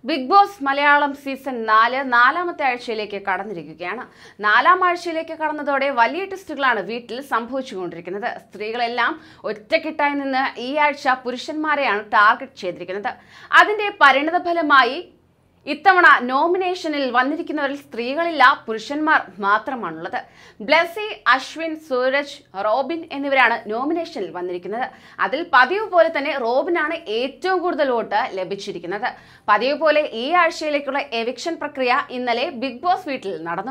Bigboss Malayalam season 4 നാലാമത്തെ ആഴ്ചയിലേക്ക് കടന്നിരിക്കുകയാണ്. നാലാം ആഴ്ചയിലേക്ക് കടന്നതോടെ വലിയ ടെസ്റ്റുകളാണ് വീട്ടിൽ സംഭവിച്ചുകൊണ്ടിരിക്കുന്നത്. സ്ത്രീകളെല്ലാം ഒറ്റക്കെട്ടായി നിന്ന് ഈ ആഴ്ച പുരുഷന്മാരെയാണ് ടാർഗറ്റ് ചെയ്തിരിക്കുന്നത്. അതിന്റെ പരിണതഫലമായി ഇത്തവണ നോമിനേഷനിൽ വന്നിരിക്കുന്നവരിൽ സ്ത്രീകളില്ല, പുരുഷന്മാർ മാത്രമാണുള്ളത്. ബ്ലെസി, അശ്വിൻ, സൂരജ്, റോബിൻ എന്നിവരാണ് നോമിനേഷനിൽ വന്നിരിക്കുന്നത്. അതിൽ പതിവ് പോലെ തന്നെ റോബിനാണ് ഏറ്റവും കൂടുതൽ വോട്ട് ലഭിച്ചിരിക്കുന്നത്. പതിവ് പോലെ ഈ ആഴ്ചയിലേക്കുള്ള എവിക്ഷൻ പ്രക്രിയ ഇന്നലെ ബിഗ് ബോസ് വീട്ടിൽ നടന്നു.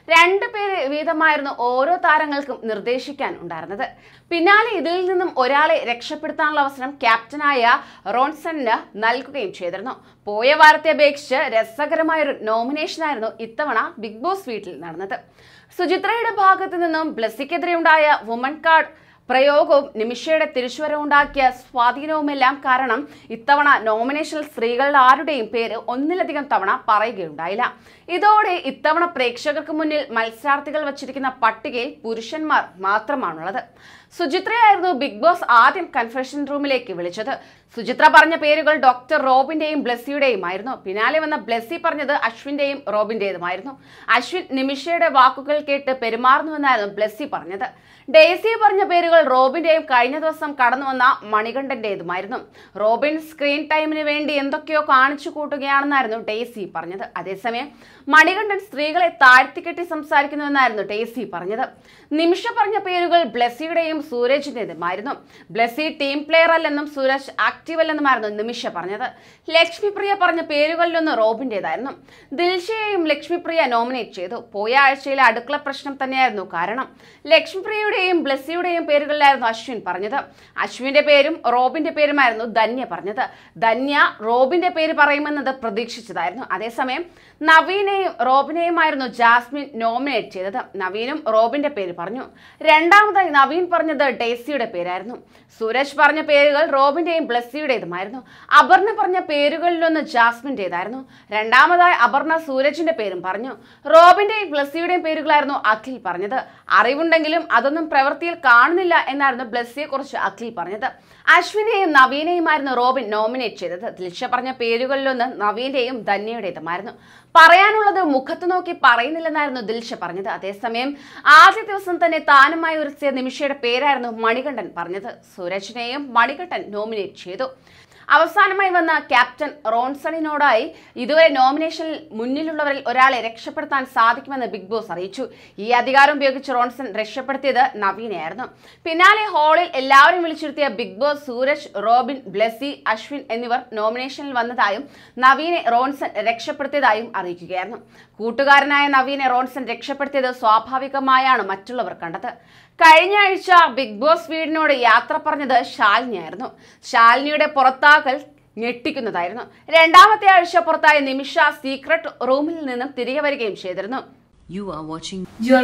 2 പേര് വീതമായിരുന്നു ഓരോ താരങ്ങൾക്കും നിർദ്ദേശിക്കാൻ ഉണ്ടായിരുന്നത്. പിന്നാലെ ഇതിൽ നിന്നും ഒരാളെ രക്ഷപ്പെടുത്താനുള്ള അവസരം ക്യാപ്റ്റനായ റോൺസണിന് നൽകുകയും ചെയ്തിരുന്നു. പോയ വാരത്തെ അപേക്ഷിച്ച് രസകരമായൊരു നോമിനേഷനായിരുന്നു ഇത്തവണ ബിഗ് ബോസ് വീട്ടിൽ നടന്നത്. സുചിത്രയുടെ ഭാഗത്തു നിന്നും ബ്ലെസ്സിക്കെതിരെ ഉണ്ടായ വുമൺ കാർഡ് പ്രയോഗവും നിമിഷയുടെ തിരിച്ചുവരവുണ്ടാക്കിയ സ്വാധീനവുമെല്ലാം കാരണം ഇത്തവണ നോമിനേഷനിൽ സ്ത്രീകളുടെ ആരുടെയും പേര് ഒന്നിലധികം തവണ പറയുകയുണ്ടായില്ല. ഇതോടെ ഇത്തവണ പ്രേക്ഷകർക്ക് മുന്നിൽ മത്സരാർത്ഥികൾ വച്ചിരിക്കുന്ന പട്ടികയിൽ പുരുഷന്മാർ മാത്രമാണുള്ളത്. സുചിത്രയായിരുന്നു ബിഗ് ബോസ് ആദ്യം കൺഫെഷൻ റൂമിലേക്ക് വിളിച്ചത്. സുചിത്ര പറഞ്ഞ പേരുകൾ ഡോക്ടർ റോബിന്റെയും ബ്ലെസ്സിയുടെയും ആയിരുന്നു. പിന്നാലെ വന്ന ബ്ലെസ്സി പറഞ്ഞത് അശ്വിന്റെയും റോബിന്റേതുമായിരുന്നു. അശ്വിൻ നിമിഷയുടെ വാക്കുകൾ കേട്ട് പെരുമാറുന്നുവെന്നായിരുന്നു ബ്ലെസ്സി പറഞ്ഞത്. ഡെയ്സി പറഞ്ഞ പേരുകൾ റോബിന്റെയും കഴിഞ്ഞ ദിവസം കടന്നു വന്ന മണികണ്ഠന്റേതുമായിരുന്നു. റോബിൻ സ്ക്രീൻ ടൈമിന് വേണ്ടി എന്തൊക്കെയോ കാണിച്ചു കൂട്ടുകയാണെന്നായിരുന്നു ഡെയ്സി പറഞ്ഞത്. അതേസമയം മണികണ്ഠൻ സ്ത്രീകളെ താഴ്ത്തിക്കെട്ടി സംസാരിക്കുന്നുവെന്നായിരുന്നു ഡെയ്സി പറഞ്ഞത്. നിമിഷ പറഞ്ഞ പേരുകൾ ബ്ലെസ്സിയുടെയും സൂരജിന്റേതുമായിരുന്നു. ബ്ലെസ്സി ടീം പ്ലെയർ അല്ലെന്നും സൂരജ് ആക്റ്റീവ് അല്ലെന്നുമായിരുന്നു നിമിഷ പറഞ്ഞത്. ലക്ഷ്മിപ്രിയ പറഞ്ഞ പേരുകളിലൊന്ന് റോബിന്റേതായിരുന്നു. ദിൽഷയെയും ലക്ഷ്മിപ്രിയ നോമിനേറ്റ് ചെയ്തു. പോയ ആഴ്ചയിലെ അടുക്കള പ്രശ്നം തന്നെയായിരുന്നു കാരണം. ലക്ഷ്മിപ്രിയയുടെയും ബ്ലെസ്സിയുടെയും പേരുകളിലായിരുന്നു അശ്വിൻ പറഞ്ഞത്. അശ്വിന്റെ പേരും റോബിന്റെ പേരുമായിരുന്നു ധന്യ പറഞ്ഞത്. ധന്യ റോബിന്റെ പേര് പറയുമെന്നത് പ്രതീക്ഷിച്ചതായിരുന്നു. അതേസമയം നവീനെയും റോബിനെയുമായിരുന്നു ജാസ്മിൻ നോമിനേറ്റ് ചെയ്തത്. നവീനും റോബിന്റെ പേര് പറഞ്ഞു. രണ്ടാമതായി നവീൻ പറഞ്ഞത് ഡെയ്സിയുടെ പേരായിരുന്നു. സൂരജ് പറഞ്ഞ പേരുകൾ റോബിന്റെയും ബ്ലെസ്സിയുടേതുമായിരുന്നു. അപർണ പറഞ്ഞ പേരുകളിലൊന്ന് ജാസ്മിന്റേതായിരുന്നു. രണ്ടാമതായി അപർണ സൂരജിന്റെ പേരും പറഞ്ഞു. റോബിന്റെയും ബ്ലെസ്സിയുടെയും പേരുകളായിരുന്നു അഖിൽ പറഞ്ഞത്. അറിവുണ്ടെങ്കിലും അതൊന്നും പ്രവൃത്തിയിൽ കാണുന്നില്ല എന്നായിരുന്നു ബ്ലെസ്സിയെ കുറിച്ച് അഖിൽ പറഞ്ഞത്. അശ്വിനെയും നവീനെയുമായിരുന്നു റോബിൻ നോമിനേറ്റ് ചെയ്തത്. ദിൽഷ പറഞ്ഞ പേരുകളിലൊന്ന് നവീന്റെയും ധന്യയുടേതുമായിരുന്നു. പറയാനുള്ളത് മുഖത്ത് നോക്കി പറയുന്നില്ലെന്നായിരുന്നു ദിൽഷ പറഞ്ഞത്. അതേസമയം ആദ്യ ദിവസം തന്നെ താനുമായി ഉരസിയ നിമിഷയുടെ പേരായിരുന്നു മണികണ്ഠൻ പറഞ്ഞത്. സൂരജിനെയും മണികണ്ഠൻ നോമിനേറ്റ് ചെയ്തു. അവസാനമായി വന്ന ക്യാപ്റ്റൻ റോൺസണിനോടായി ഇതുവരെ നോമിനേഷനിൽ മുന്നിലുള്ളവരിൽ ഒരാളെ രക്ഷപ്പെടുത്താൻ സാധിക്കുമെന്ന് ബിഗ് ബോസ് അറിയിച്ചു. ഈ അധികാരം ഉപയോഗിച്ച് റോൺസൺ രക്ഷപ്പെടുത്തിയത് നവീനെയായിരുന്നു. പിന്നാലെ ഹാളിൽ എല്ലാവരും വിളിച്ചിരുത്തിയ ബിഗ് ബോസ് സൂരജ്, റോബിൻ, ബ്ലെസ്സി, അശ്വിൻ എന്നിവർ നോമിനേഷനിൽ വന്നതായും നവീനെ റോൺസൺ രക്ഷപ്പെടുത്തിയതായും അറിയിക്കുകയായിരുന്നു. കൂട്ടുകാരനായ നവീനെ റോൺസൺ രക്ഷപ്പെടുത്തിയത് സ്വാഭാവികമായാണ് മറ്റുള്ളവർ കണ്ടത്. കഴിഞ്ഞ ആഴ്ച ബിഗ് ബോസ് വീടിനോട് യാത്ര പറഞ്ഞത് ശാലിനിയായിരുന്നു. ശാലിനിയുടെ പുറത്താക്കൽ ഞെട്ടിക്കുന്നതായിരുന്നു. രണ്ടാമത്തെ ആഴ്ച പുറത്തായ നിമിഷ സീക്രട്ട് റൂമിൽ നിന്നും തിരികെ വരികയും ചെയ്തിരുന്നു. You're watching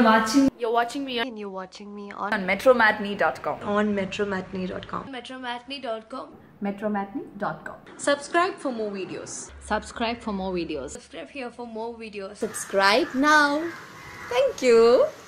me on metromatinee.com. metromatinee.com. metromatinee.com. Subscribe for more videos. Subscribe for more videos. Subscribe here for more videos. Subscribe now. Thank you.